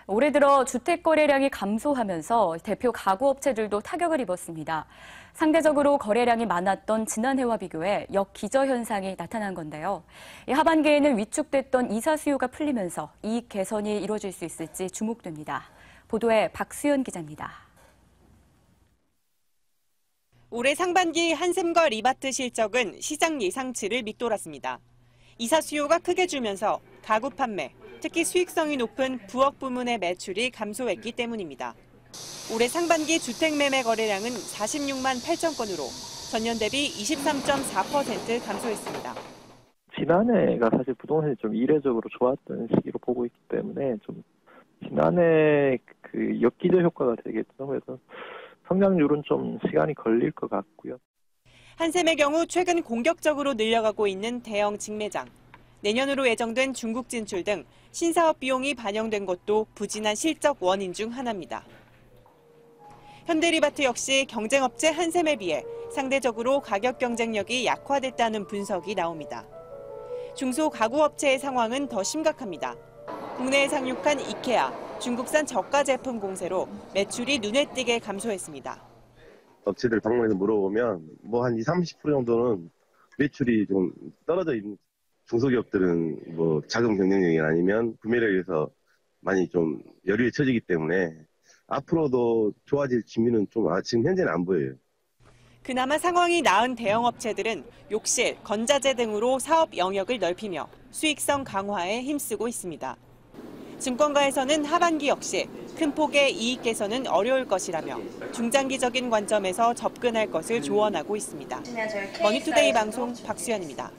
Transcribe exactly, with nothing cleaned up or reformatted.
올해 들어 주택 거래량이 감소하면서 대표 가구업체들도 타격을 입었습니다. 상대적으로 거래량이 많았던 지난해와 비교해 역기저 현상이 나타난 건데요. 하반기에는 위축됐던 이사 수요가 풀리면서 이익 개선이 이루어질 수 있을지 주목됩니다. 보도에 박수연 기자입니다. 올해 상반기 한샘과 리바트 실적은 시장 예상치를 밑돌았습니다. 이사 수요가 크게 줄면서 가구 판매, 특히 수익성이 높은 부엌 부문의 매출이 감소했기 때문입니다. 올해 상반기 주택 매매 거래량은 사십육만 팔천 건으로 전년 대비 이십삼 점 사 퍼센트 감소했습니다. 지난해가 사실 부동산이 좀 이례적으로 좋았던 시기로 보고 있기 때문에 좀 지난해 그 역기저 효과가 되겠죠. 그래서 성장률은 좀 시간이 걸릴 것 같고요. 한샘의 경우 최근 공격적으로 늘려가고 있는 대형 직매장, 내년으로 예정된 중국 진출 등 신사업 비용이 반영된 것도 부진한 실적 원인 중 하나입니다. 현대리바트 역시 경쟁업체 한샘에 비해 상대적으로 가격 경쟁력이 약화됐다는 분석이 나옵니다. 중소가구업체의 상황은 더 심각합니다. 국내에 상륙한 이케아, 중국산 저가 제품 공세로 매출이 눈에 띄게 감소했습니다. 업체들 방문해서 물어보면 뭐 한 이십, 삼십 퍼센트 정도는 매출이 좀 떨어져 있는 중소기업들은 뭐 자금 경쟁력이 아니면 구매력에서 많이 좀 여유에 처지기 때문에 앞으로도 좋아질 기미는 좀 아, 지금 현재는 안 보여요. 그나마 상황이 나은 대형업체들은 욕실, 건자재 등으로 사업 영역을 넓히며 수익성 강화에 힘쓰고 있습니다. 증권가에서는 하반기 역시 큰 폭의 이익 개선은 어려울 것이라며 중장기적인 관점에서 접근할 것을 조언하고 있습니다. 머니투데이 방송 박수연입니다.